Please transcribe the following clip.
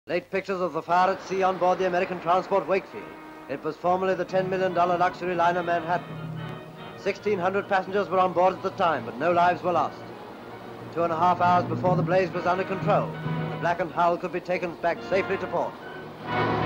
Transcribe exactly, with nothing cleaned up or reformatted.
Late pictures of the fire at sea on board the American Transport Wakefield. It was formerly the ten million dollar luxury liner Manhattan. sixteen hundred passengers were on board at the time, but no lives were lost. Two and a half hours before the blaze was under control, the blackened hull could be taken back safely to port.